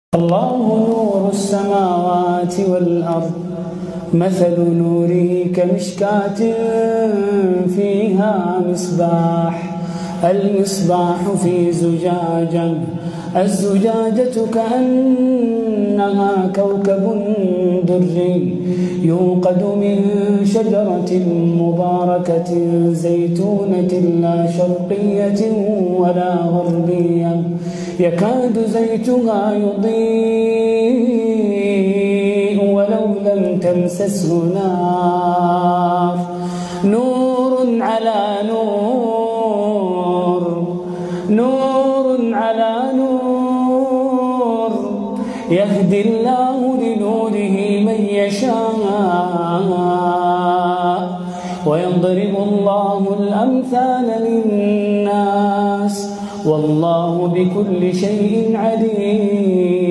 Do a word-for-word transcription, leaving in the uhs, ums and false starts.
الله نور السماوات والأرض مثل نوره كمشكاة فيها مصباح المصباح في زجاجة الزجاجة كأنها كوكب دري يوقد من شجرة مباركة زيتونة لا شرقية ولا غربية يكاد زيتها يضيء ولو لم تمسسه نار نور على نور نور على نور يهدي الله لنوره من يشاء ويضرب الله الأمثال للناس والله بكل شيء عليم.